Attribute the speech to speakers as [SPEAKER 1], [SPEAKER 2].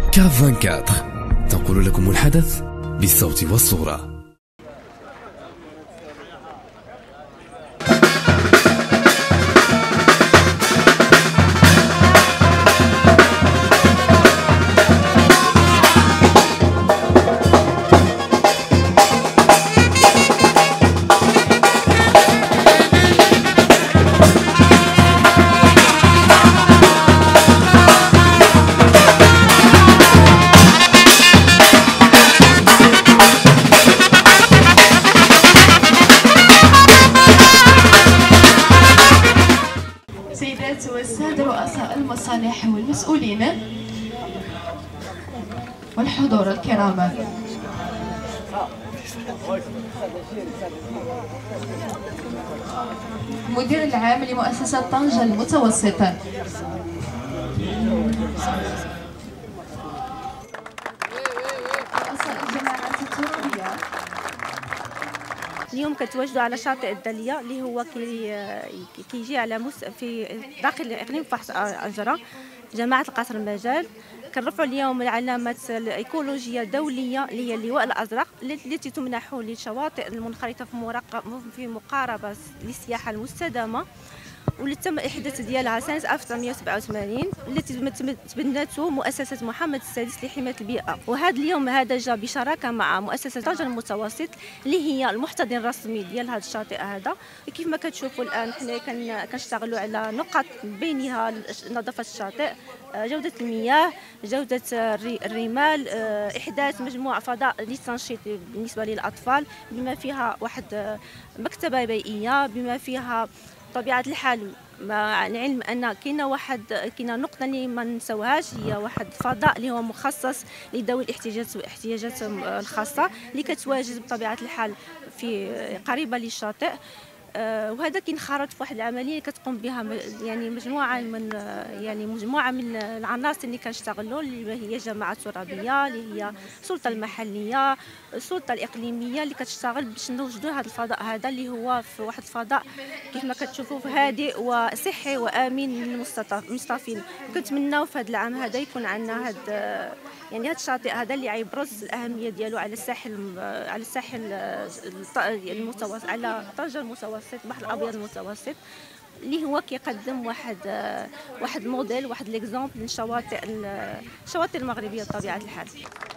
[SPEAKER 1] كاف 24 تنقل لكم الحدث بالصوت والصورة.
[SPEAKER 2] سيدات والسادة رؤساء المصالح والمسؤولين والحضور الكرام، المدير العام لمؤسسة طنجة المتوسط، رؤساء الجماعات الترابية.
[SPEAKER 3] اليوم كنتواجدوا على شاطئ الدالية اللي هو كيجي على في داخل اقليم فحص أجرة جماعة القصر المجال. كنرفعوا اليوم العلامة الإيكولوجية الدولية اللي هي اللواء الأزرق التي تمنح للشواطئ المنخرطة في مقاربة للسياحة المستدامة، واللي تم الإحداث ديالها سنة 1987 التي تبنته مؤسسة محمد السادس لحماية البيئة. وهذا اليوم هذا جاء بشراكة مع مؤسسة طنجة المتوسط اللي هي المحتضن الرسمي ديال هذا الشاطئ هذا. كيف ما كتشوفوا الآن حنا كنشتغلوا على نقاط بينها نظافة الشاطئ، جودة المياه، جودة الرمال، إحداث مجموعة فضاء للتنشيط بالنسبة للأطفال، بما فيها واحد مكتبة بيئية، بما فيها طبيعة الحال، مع العلم ان كاينه نقطه اللي ما نساوهاش، هي واحد الفضاء اللي هو مخصص لذوي الاحتياجات الخاصه اللي كتواجد بطبيعه الحال في قريبه للشاطئ. وهذا كينخرط في واحد العمليه اللي كتقوم بها يعني مجموعه من العناصر اللي كنشتغلوا، اللي هي جماعه ترابيه، اللي هي السلطه المحليه، السلطه الاقليميه، اللي كتشتغل باش نوجدوا هذا الفضاء هذا اللي هو في واحد الفضاء كيف ما كتشوفوا هادئ وصحي وامن للمستضيفين. كنتمناو في هذا العام هذا يكون عندنا هذا الشاطئ هذا اللي غيبرز الاهميه ديالو على الساحل المتوسط، على طنجة المتوسط، البحر الابيض المتوسط، اللي هو كيقدم واحد موديل، واحد ليكزامبل للشواطئ المغربيه بطبيعه الحال.